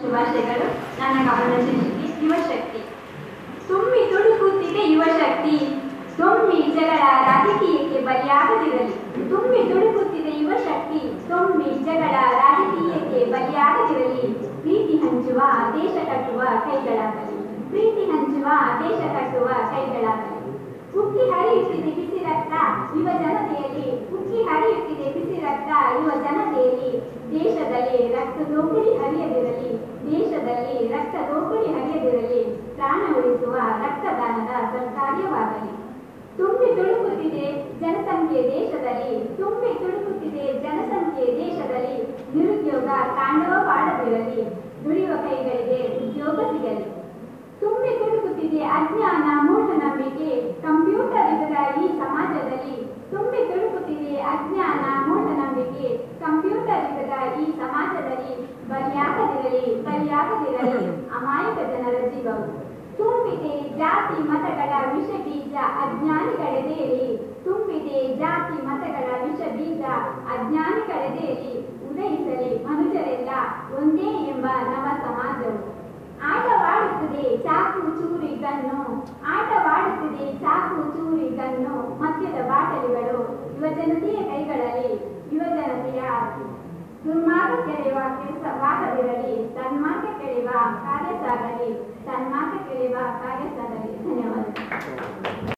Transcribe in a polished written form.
ಶುಭಾಶಯಗಳು. ನನ್ನ ಗಮನ ಶಿಕ್ಷಕಿ ಯುವಶಕ್ತಿ. ತುಂಬಿ ತುಳುಕುತ್ತಿದೆ ಯುವಶಕ್ತಿ, ತುಂಬಿ ಜಗಳ ರಾಜಕೀಯಕ್ಕೆ ಬಲಿಯಾಗದಿರಲಿ. ತುಂಬಿ ತುಳುಕುತ್ತಿದೆ ಯುವಶಕ್ತಿ, ತುಂಬಿ ಜಗಳ ರಾಜಕೀಯಕ್ಕೆ ಬಲಿಯಾಗದಿರಲಿ. ಪ್ರೀತಿ ಹಂಚುವ ದೇಶ ಕಟ್ಟುವ ಕೈಗಳಾಗಲಿ, ಪ್ರೀತಿ ಹಂಚುವ ದೇಶ ಕಟ್ಟುವ ಕೈಗಳಾಗಲಿ. ಉಕ್ಕಿ ಹರಿಯುತ್ತಿದೆ ಬಿಸಿ ರಕ್ತ ಯುವ ಜನತೆಯಲ್ಲಿ, ಉಕ್ಕಿ ಹರಿಯುತ್ತಿದೆ ಬಿಸಿ ರಕ್ತ ಯುವ ಜನತೆಯಲ್ಲಿ. ದೇಶದಲ್ಲಿ ರಕ್ತ ದೋಕುಳಿ ಹರಿಯದಿರಲಿ, ದೇಶದಲ್ಲಿ ರಕ್ತ ದೋಕುಳಿ ಹರಿಯದಿರಲಿ. ಪ್ರಾಣ ಉಳಿಸುವ ರಕ್ತದಾನದ ಸತ್ಕಾರ್ಯವಾಗಲಿ. ತುಂಬಿ ತುಳುಕುತ್ತಿದೆ ಜನಸಂಖ್ಯೆ ದೇಶದಲ್ಲಿ, ತುಂಬಿ ತುಳುಕುತ್ತಿದೆ ಜನಸಂಖ್ಯೆ ದೇಶದಲ್ಲಿ. ನಿರುದ್ಯೋಗ ತಾಂಡವವಾಡದಿರಲಿ, ದುಡಿಯುವ ಕೈಗಳಿಗೆ ಉದ್ಯೋಗ ಸಿಗಲಿ. ತುಂಬಿ ತುಳುಕುತ್ತಿದೆ ಅಜ್ಞಾನ ಮೂಢನಂಬಿಕೆ ಕಂಪ್ಯೂಟರ್ ಯುಗದ ಈ ಸಮಾಜದಲ್ಲಿ. ತುಂಬಿ ತುಳುಕುತ್ತಿದೆ ಅಜ್ಞಾನ ಮೂಢನಂಬಿಕೆ ಕಂಪ್ಯೂಟರ್ ಯುಗದ ಈ ಸಮಾಜದಲ್ಲಿ. ಬಲಿಯಾಗದಿರಲಿ, ಬಲಿಯಾಗದಿರಲಿ ಅಮಾಯಕ ಜನರ ಜೀವವು. ತುಂಬಿದೆ ಜಾತಿ ಮತಗಳ ವಿಷ ಬೀಜ ಅಜ್ಞಾನಿಗಳೆದೆಯಲ್ಲಿ, ತುಂಬಿದೆ ಜಾತಿ ಮತಗಳ ವಿಷ ಬೀಜ ಅಜ್ಞಾನಿಗಳೆದೆಯಲ್ಲಿ. ಉದಯಿಸಲಿ ಮನುಜರೆಲ್ಲ ಒಂದೇ ಎಂಬ ನವ ಸಮಾಜವು. ಆಟವಾಡುತ್ತಿದೆ ಚಾಕು ಚೂರಿ ಗನ್ನು, ಆಟವಾಡುತ್ತಿದೆ ಚಾಕು ಚೂರಿ ಗನ್ನು. ಮದ್ಯದ ಬಾಟಲಿಗಳು ಯುವಜನತೆಯ ಕೈಗಳಲ್ಲಿ, ಯುವಜನತೆಯ ದುರ್ಮಾರ್ಗ ಕೆಳೆಯುವ ಕೆಲಸವಾಗದಿರಲಿ. ಸನ್ಮಾರ್ಗ ಕೆಳೆಯುವ ಕಾರ್ಯ ಸಾಗಲಿ, ಸನ್ಮಾರ್ಗ ಕೆಳೆಯುವ ಕಾರ್ಯ ಸಾಗಲಿ. ಧನ್ಯವಾದ.